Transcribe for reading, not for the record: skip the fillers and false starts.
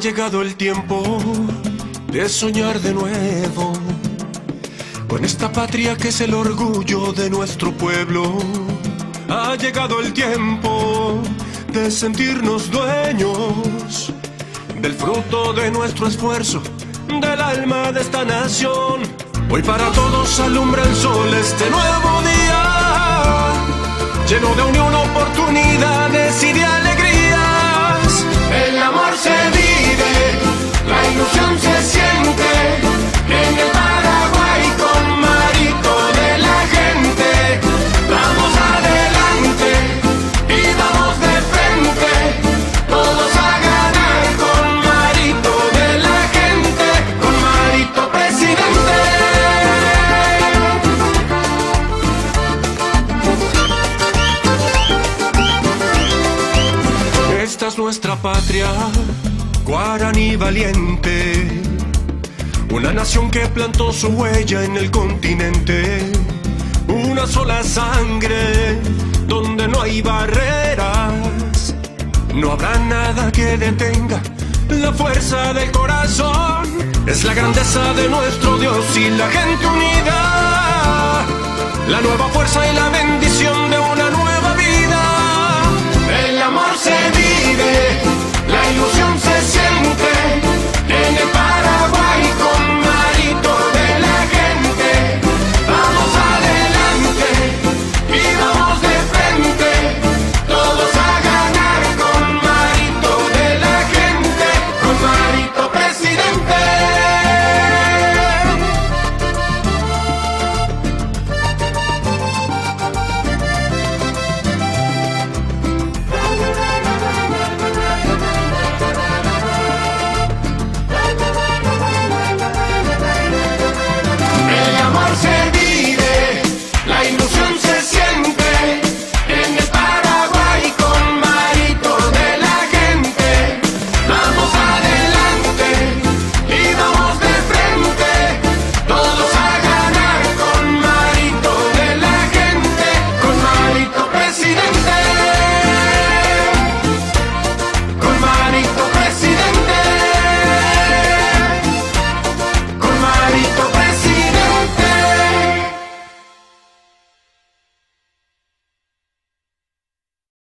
llegado el tiempo de soñar de nuevo con esta patria que es el orgullo de nuestro pueblo. Ha llegado el tiempo de sentirnos dueños del fruto de nuestro esfuerzo, del alma de esta nación. Hoy para todos alumbra el sol este nuevo día, lleno de unión, oportunidades y de alegrías. El amor se vive, la ilusión se siente en el Paraguay con Marito de la gente. Vamos adelante y vamos de frente, todos a ganar con Marito de la gente, con Marito presidente. Esta es nuestra patria, guaraní valiente, una nación que plantó su huella en el continente. Una sola sangre, donde no hay barreras, no habrá nada que detenga la fuerza del corazón. Es la grandeza de nuestro Dios y la gente unida, la nueva fuerza y la bendición